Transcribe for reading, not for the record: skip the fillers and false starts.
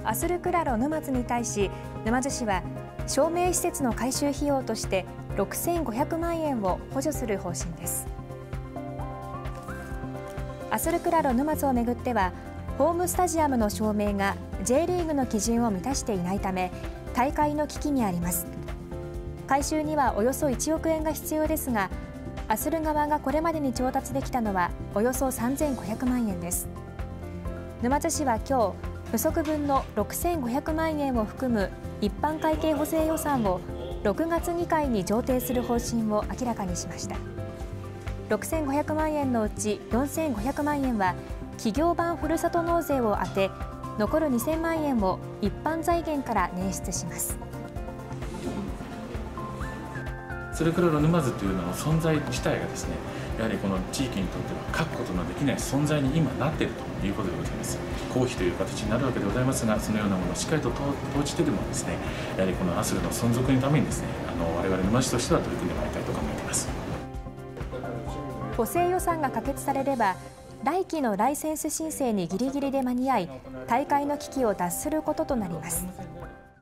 アスルクラロ沼津に対し、沼津市は照明施設の改修費用として6500万円を補助する方針です。アスルクラロ沼津をめぐっては、ホームスタジアムの照明が J リーグの基準を満たしていないため、大会の危機にあります。改修にはおよそ1億円が必要ですが、アスル側がこれまでに調達できたのはおよそ3500万円です。沼津市は今日、不足分の6500万円を含む一般会計補正予算を6月議会に上呈する方針を明らかにしました。6500万円のうち4500万円は企業版ふるさと納税を充て、残る2000万円を一般財源から捻出します。 アスルクラロ沼津というのの存在自体がですね、やはりこの地域にとっては欠くことのできない存在に今なっているということでございます。公費という形になるわけでございますが、そのようなものをしっかりと投じてでもですね、やはりこのアスルの存続のためにですね、我々沼津市としては取り組んでまいりたいと考えています。 補正予算が可決されれば、来期のライセンス申請にギリギリで間に合い、大会の危機を脱することとなります。